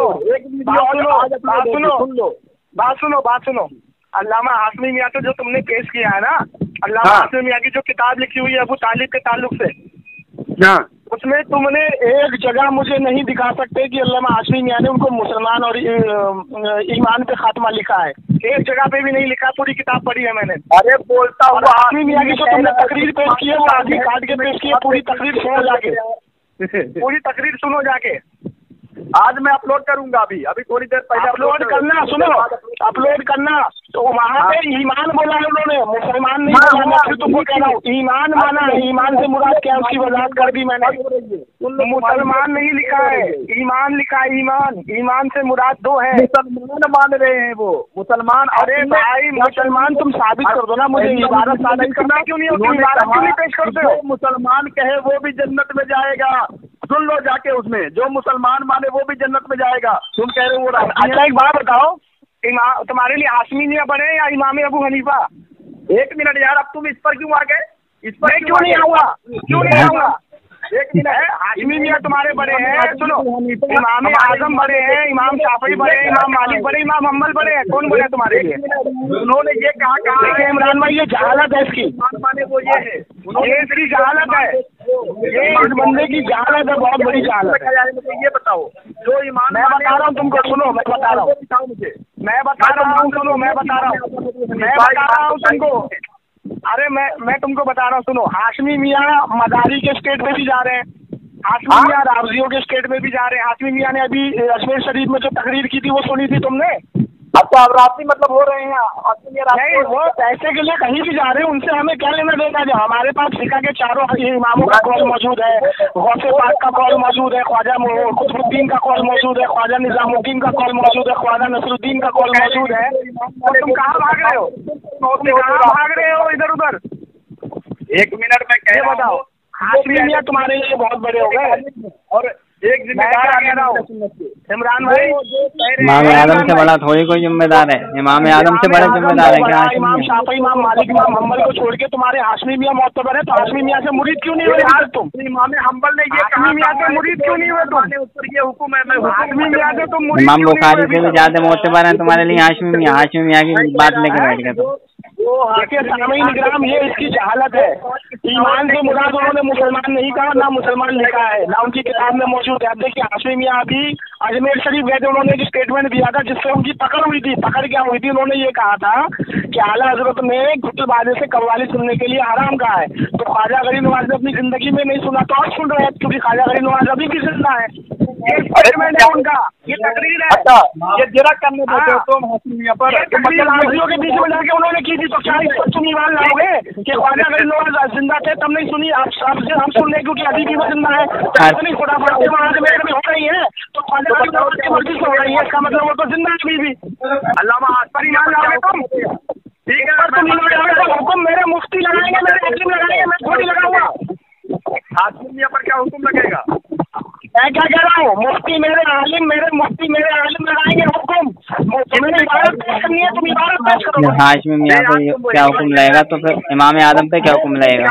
बात सुनो बात सुनो बात सुनो अल्लामा हाशमी मियां से जो तुमने पेश किया है ना, अल्लामा हाशमी मियां की जो किताब लिखी हुई है अबू तालिब के ताल्लुक से, उसमें तुमने एक जगह मुझे नहीं दिखा सकते कि अल्लामा हाशमी मियां ने उनको मुसलमान और ईमान पे खात्मा लिखा है। एक जगह पे भी नहीं लिखा, पूरी किताब पढ़ी है मैंने। अरे बोलता हूँ हाशमी मियां की जो तुमने तकरीर पेश की है वो आधी काट के पेश की है, पूरी तकरीर सुनो जाके, पूरी तकरीर सुनो जाके। आज मैं अपलोड करूंगा, अभी अभी थोड़ी देर पहले अपलोड करना, सुनो अपलोड करना। तो वहाँ पे ईमान बोला है उन्होंने, मुसलमान नहीं बोला। मैं फिर तुमको कह रहा हूँ ईमान माना है, ईमान से मुराद क्या है उसकी वजाहत कर दी मैंने। मुसलमान नहीं लिखा है, ईमान लिखा है। ईमान ईमान से मुराद दो है। मुसलमान मान रहे हैं वो मुसलमान। अरे भाई मुसलमान तुम साबित कर दो ना मुझे, इबारत साबित करना क्यों नहीं होती, इबारत क्यों नहीं पेश करते हो? मुसलमान कहे वो भी जन्नत में जाएगा, सुन लो जाके, उसमें जो मुसलमान माने वो भी जन्नत में जाएगा। तुम कह रहे हो वो। अच्छा एक बात बताओ, इमाम तुम्हारे लिए हाशमी मियां बने या इमाम अबू हनीफा? एक मिनट यार, अब तुम इस पर क्यों आ गए? इस पर क्यों नहीं आऊंगा, क्यों नहीं आऊंगा? एक मिनट, हाशमी मियां तुम्हारे बड़े हैं, सुनो, इमाम आजम बड़े हैं, इमाम शाफी बड़े हैं, इमाम मालिक बड़े, इमाम अम्मल बड़े हैं, कौन बड़े तुम्हारे लिए? उन्होंने ये कहा कहा इमरान भाई, ये जहालत है इसकी, माने वो ये है, ये इसकी जहालत है, ये इस बंदे की जहालत है, बहुत बड़ी जहालत है। मुझे ये बताओ, जो ईमान मैं बता रहा हूँ तुमको, सुनो मैं बता रहा हूँ, बताओ मुझे, मैं बता रहा हूँ, सुनो मैं बता रहा हूँ, मैं बता रहा हूँ तुमको। अरे मैं मैं तुमको बता रहा हूँ, सुनो। हाशमी मियां मदारी के स्टेट में भी जा रहे हैं, हाशमी मियां रावजियों के स्टेट में भी जा रहे हैं। हाशमी मियां ने अभी अजमेर शरीफ में जो तकरीर की थी वो सुनी थी तुमने? अच्छा, अब रात्रि मतलब हो रहे हैं? नहीं, वो पैसे के लिए कहीं भी जा रहे हैं, उनसे हमें क्या लेना देना? जो हमारे पास फिका के चारों इमामों का कॉल मौजूद है, गौसे पाक का कॉल मौजूद है, ख्वाजा कुतुबुद्दीन का कॉल मौजूद है, ख्वाजा निजामुद्दीन का कॉल मौजूद है, ख्वाजा नसरुद्दीन का कॉल मौजूद है। और तुम कहाँ भाग रहे हो? तुम कहाँ भाग रहे हो इधर उधर? एक मिनट में कह बताओ, हाशमी मियां तुम्हारे लिए बहुत बड़े हो गए। और एक जिम्मेदार कह रहा हूँ इमरान भाई, इमाम आदम से बड़ा थोड़ी कोई जिम्मेदार है, इमाम आदम से बड़े जिम्मेदार है क्या? इमाम शाफी, इमाम मालिक, इमाम हम्बल को छोड़ के तुम्हारे हाशमी मियां मोतबर है, तो हाशमी मियां से मुरीद क्यों नहीं हुए यार तुम? इमाम हम्बल ने ये कहा, मियां से मुरीद क्यों नहीं हुए तुम? उस पर ये हुक्म है, मैं हाशमी मियां से तुम मुरीद इमाम बुखारी से भी ज्यादा मोतबर है तुम्हारे लिए हाशमी मियां। हाशमी मियां की बात लेकर बैठ गए तुम। देखिए सामीन इकराम, ये इसकी जहालत है। ईमान से मुराद उन्होंने मुसलमान नहीं कहा, ना मुसलमान लिखा है, ना उनकी किताब में मौजूद है। अब देखिए हाशमी मियां अभी अजमेर शरीफ गए थे, उन्होंने एक स्टेटमेंट दिया था जिससे उनकी पकड़ हुई थी। पकड़ क्या हुई थी? उन्होंने ये कहा था कि आला हजरत ने गुटबाजे से कव्वाली सुनने के लिए हराम कहा है। तो ख्वाजा गरीब नवाज ने अपनी जिंदगी में नहीं सुना, तो अब सुन रहे हैं क्योंकि ख्वाजा गरीब नवाज अभी भी जिंदा है। ये स्टेटमेंट है उनका, ये तकरीर है। अच्छा, ये जरा करने देते हो तुम हाशमी मियां पर? राजियों के बीच में जाके उन्होंने की थी, तो क्या इस पर तुम ईमान लाओगे कि ख्वाजा गरीब नवाज जिंदा थे तब नहीं सुनी? आप सबसे हम सुन रहे क्योंकि अभी भी वो जिंदा है। इतनी खुदा फर्जी महाराज में हो रही है तो ख्वाजा गरीब नवाज की मर्जी से हो रही है, इसका मतलब वो तो जिंदा है अभी भी। अल्लामा पर ईमान लाओगे तुम? ठीक है, तुम ईमान लाओगे तो हुक्म मेरे मुफ्ती लगाएंगे, मेरे मुस्लिम लगाएंगे, मैं थोड़ी लगाऊंगा। हाशमी मियां पर क्या हुक्म लगेगा? मैं क्या कह रहा हूँ, मुफ्ती मेरे आलिम, मेरे मुफ्ती मेरे आलिम लगाएंगे हुक्म। तुम्हें इबारत पेश करनी है, तुम इबारत पेश करो। हाशमी मियां पे क्या हुक्म लगेगा, तो फिर इमाम आदम पे क्या हुक्म लगेगा?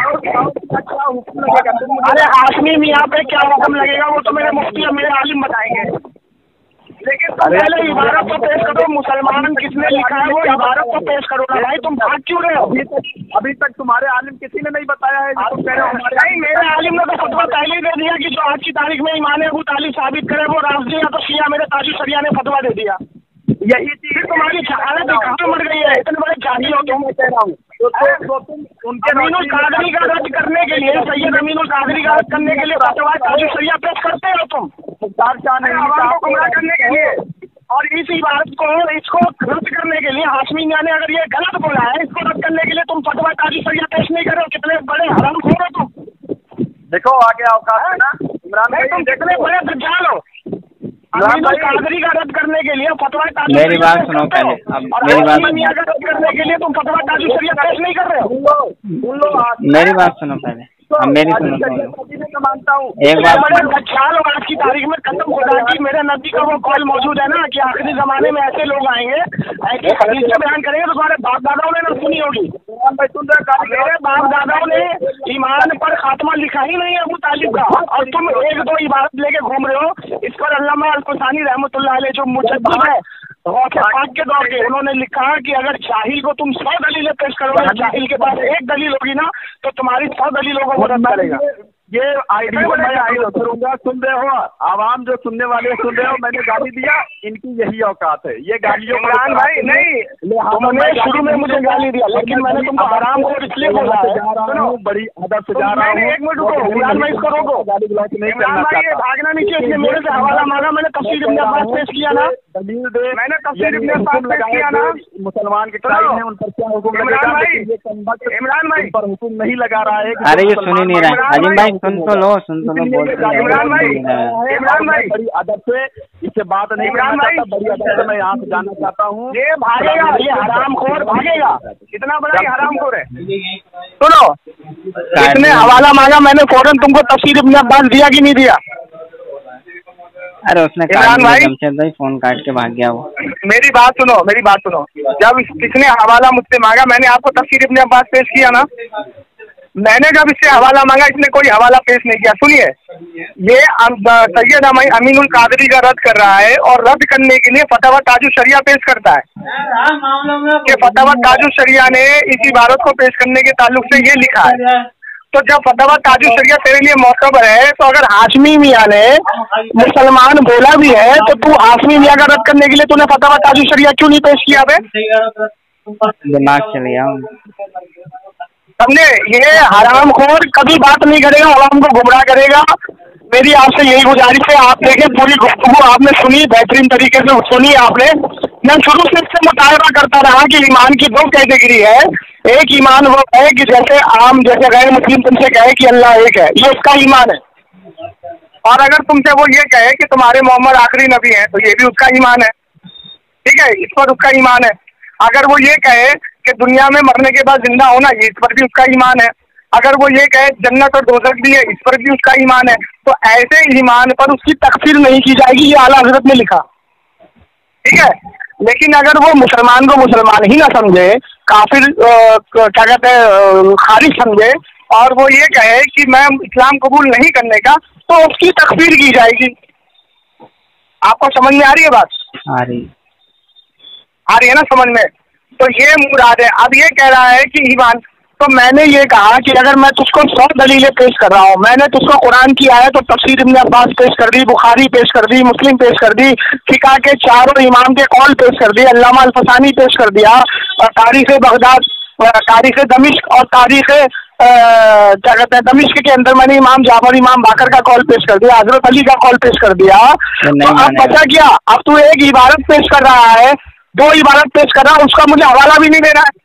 अरे हाशमी मियां पे क्या हुक्म लगेगा वो तो मेरे मुफ्ती और मेरे आलिम बताएंगे, लेकिन तुम पहले इबारत तो पेश करो। मुसलमान किसने लिखा है वो इबारत तो पेश करो ना भाई, तुम भाग क्यों रहे हो? अभी तक अभी तक तुम्हारे आलिम किसी ने नहीं बताया है? तुम कह रहे हो नहीं, मेरे आलिम ने तो फतवा पहले ही दे दिया कि जो आज की तारीख में ईमान अबू तालिब साबित करे वो राफजी या तो शिया, मेरे ताजु शरिया ने फतवा दे दिया। यही चीज तुम्हारी जहालत कहाँ मर गई है? इतने बड़े जाहिल हो तुम। कह रहा हूँ तो तुम उनके अमीनुल कादरी का रद्द करने के लिए, सैयद अमीनुल कादरी का रद्द करने के लिए फतवा ताजु शरिया पेश करते हो तुम? मुख्तार शाह ने आवाम को गुमराह करने के लिए, और इस इबारत को इसको रद्द करने के लिए हाशमी मियां ने अगर ये गलत बोला है, इसको रद्द करने के लिए तुम फतवा काजी शरिया पेश नहीं करो। कितने बड़े हरामखोर हो तुम। देखो आगे अवकाश है ना इमरान भाई, तुम कितने बड़े दज्जाल हो। अमीनुल कादरी का रद्द करने के लिए फतवा काजी मेरी बात सुनो पहले, अब मेरी बात मियां का रद्द करने के लिए तुम फतवा काजी शरिया पेश नहीं कर रहे हो। मेरी बात सुनो पहले, अब मेरी सुनो मैं मानता हूँ एक बात। ख्याल और आज की तारीख में कदम खुदा की मेरे नबी का वो कॉल मौजूद है ना कि आखिरी जमाने में ऐसे लोग आएंगे, ऐसे हदीसें बयान करेंगे तो तुम्हारे बाप दादाओं ने ना सुनी होगी। मेरे बाप दादाओं ने ईमान पर खात्मा लिखा ही नहीं है अबू तालिब का, और तुम एक दो इबारत लेके घूम रहे हो। इस पर अल्लामा अल-कुसानी रहमतुल्लाह अलैह जो मुजद्दिद है पाक के दौर के, उन्होंने लिखा कि अगर जाहिल को तुम सौ दलीलें पेश करोगे, जाहिल के पास एक दलील होगी ना तो तुम्हारी सौ दलीलों को मदद करेगा। ये आइडिया मैं आइडिया करूंगा। सुन रहे हो आवाम, जो सुनने वाले सुन रहे हो, मैंने गाली दिया, इनकी यही औकात है। ये गालियों इमरान भाई नहीं, तुमने शुरू में मुझे गाली दिया, लेकिन मैंने तुमको हराम को इसलिए बोला है। सुनो, बड़ी अदब से जा रहा हूँ। एक मिनट रुको इमरान भाई, इसको रोको। इमरान भाई ये भागना नीचे, इसलिए मेरे से हवाला मांगा। मैंने तफसीर इब्न अब्बास पेश किया ना, मैंने तफसीर इब्न अब्बास पेश किया ना। मुसलमान के कायम है, उन पर क्या हुक्म इमरान भाई, इमरान भाई पर हुक्म नहीं लगा रहा है। अरे ये सुन ही नहीं रहा है। अजीम भाई सुन तो लो, सुन तो लो, बोल इमरान भाई, इमरान भाई बड़ी अदब से इससे बात नहीं इमरान भाई, बड़ी अदब से मैं यहाँ से जाना चाहता हूँ। ये भागेगा, ये हरामखोर भागेगा। कितना बड़ा ये हरामखोर है। सुनो, इसने हवाला मांगा, मैंने फौरन तुमको तफसीर इब्न अब्बास दिया कि नहीं दिया? अरे उसने इमरान भाई, जमशेद भाई फोन काट के भाग गया वो। मेरी बात सुनो, मेरी बात सुनो। जब किसने हवाला मुझसे मांगा, मैंने आपको तफसीर इब्न अब्बास पेश किया ना। मैंने जब इससे हवाला मांगा, इसने कोई हवाला पेश नहीं किया। सुनिए, ये सैयद अमीनुल कादरी का रद्द कर रहा है, और रद्द करने के लिए फतवा ताजुल शरिया पेश करता है कि फतवा ताजुल शरिया ने इस इबारत को पेश करने के ताल्लुक से ये लिखा है। तो जब फतवा ताजुल शरिया तेरे लिए मौतबर है, तो अगर हाशमी मियां ने मुसलमान बोला भी है, तो तू हाशमी मियां का रद्द करने के लिए तूने फतवा ताजुल शरिया क्यों नहीं पेश किया? बे दिमाग चल गया समझे? ये हरामखोर कभी बात नहीं करेगा, आवाम को गुमराह करेगा। मेरी आपसे यही गुजारिश है, आप देखें पूरी गुफ्तगू आपने सुनी, बेहतरीन तरीके से सुनी आपने। मैं शुरू से इससे मुतालबा करता रहा कि ईमान की दो कैटेगरी है। एक ईमान वो है कि जैसे आम जैसे गैर मुस्लिम तुमसे कहे कि अल्लाह एक है, ये उसका ईमान है। और अगर तुमसे वो ये कहे कि तुम्हारे मोहम्मद आखिरी नबी हैं, तो ये भी उसका ईमान है। ठीक है, इस पर उसका ईमान है। अगर वो ये कहे कि दुनिया में मरने के बाद जिंदा होना, ये इस पर भी उसका ईमान है। अगर वो ये कहे जन्नत और दोज़ख भी है, इस पर भी उसका ईमान है। तो ऐसे ईमान पर उसकी तकफीर नहीं की जाएगी, ये आला हज़रत ने लिखा। ठीक है, लेकिन अगर वो मुसलमान को मुसलमान ही ना समझे, काफिर क्या कहते हैं खारिज समझे, और वो ये कहे कि मैं इस्लाम कबूल नहीं करने का, तो उसकी तकफीर की जाएगी। आपको समझ में आ रही है बात? आ रही आ रही है ना समझ में? तो ये मुराद है। अब ये कह रहा है कि ईमान, तो मैंने ये कहा कि अगर मैं तुझको सौ दलीलें पेश कर रहा हूँ, मैंने तुझको कुरान की आयत तो तफसीर इब्न अब्बास पेश कर दी, बुखारी पेश कर दी, मुस्लिम पेश कर दी, फिका के चारों इमाम के कौल पेश कर दिए, अल्लामा अल-फसानी पेश कर दिया, और तारीख बगदाद, तारीख दमिश्क और तारीख क्या कहते हैं दमिश्क के अंदर मैंने इमाम जाफर इमाम बाकर का कौल पेश कर दिया, हजरत अली का कौल पेश कर दिया। तो अब बचा क्या? अब तू एक इबारत पेश कर रहा है, दो इबारत पेश कर रहा है, उसका मुझे हवाला भी नहीं देना है।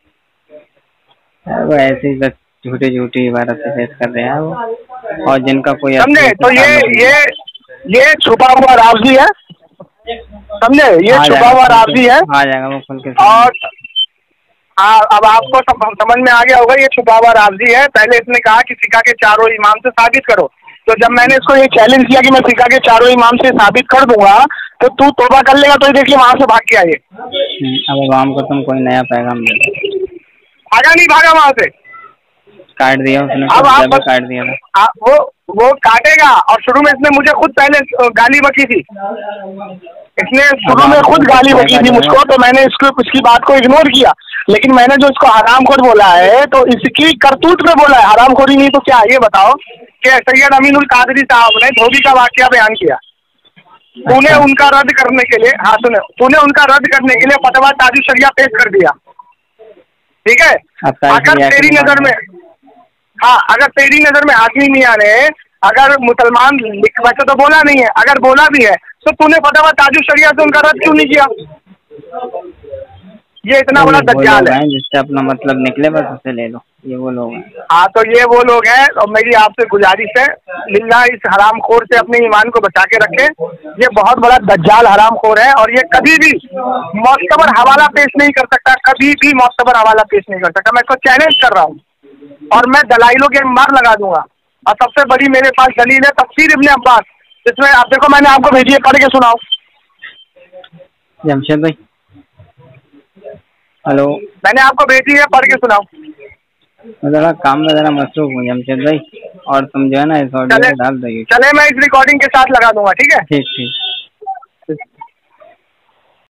वो ऐसे ही बस झूठी झूठी इबारत पेश कर रहे हैं वो, और जिनका कोई समझे? तो ये ये ये छुपा हुआ राज़ी है, समझे? ये छुपा हुआ राज़ी है, आ जाएगा वो खुल के। और हाँ, अब आपको समझ में आ गया होगा, ये छुपा हुआ राज़ी है। पहले इसने कहा कि फिका के चारों इमाम से साबित करो, तो जब मैंने इसको ये चैलेंज किया कि मैं फिका के चारों इमाम से साबित कर दूंगा, तो तू तौबा कर लेगा, तो देखिए वहां से भाग के आइए। अब आवाम को तुम कोई नया पैगाम दे, भागा नहीं भागा वहां से, काट दिया उसने, अब आप काट दिया था। आ, वो वो काटेगा। और शुरू में इसने मुझे खुद पहले गाली बकी थी, इसने शुरू में खुद गाली बकी थी मुझको, तो मैंने इसको इसकी बात को इग्नोर किया। लेकिन मैंने जो इसको हरामखोर बोला है, तो इसकी करतूत में बोला है, हरामखोरी नहीं तो क्या? ये बताओ कि सैयद अमीनुल कादरी साहब ने धोबी का वाकया बयान किया, तूने उनका रद्द करने के लिए, हाँ सुने, तूने उनका रद्द करने के लिए फतवा ताजुल शरिया पेश कर दिया। ठीक है, अगर तेरी नजर में, हाँ अगर तेरी नजर में हाशमी मियां ने अगर मुसलमान, वैसे तो बोला नहीं है, अगर बोला भी है तो तूने फटाफट ताजु शरिया से उनका रद्द क्यों नहीं किया? ये इतना बड़ा दज्जाल है जिससे अपना मतलब निकले, बस उसे ले लो। ये वो लोग हैं। हाँ, तो ये वो लोग हैं, और मेरी आपसे गुजारिश है, लिल्लाह इस हरामखोर से अपने ईमान को बचा के रखें। ये बहुत बड़ा दज्जाल हरामखोर है, और ये कभी भी मौतबर हवाला पेश नहीं कर सकता, कभी भी मौतबर हवाला पेश नहीं कर सकता। मैं इसको चैलेंज कर रहा हूँ, और मैं दलाइलों के मार लगा दूंगा। और सबसे बड़ी मेरे पास दलील है तफसीर इब्ने अब्बास, इसमें आप देखो, मैंने आपको भेजी है, पढ़ के सुनाओ। जमशेद भाई हेलो, मैंने आपको भेजी है, पढ़ के सुनाओ। मैं जरा काम में जरा मसरूफ हूँ जमशेद भाई, और तुम जो है ना इस ऑडियो को डाल दो। चले, मैं इस रिकॉर्डिंग के साथ लगा दूंगा, ठीक है? ठीक ठीक।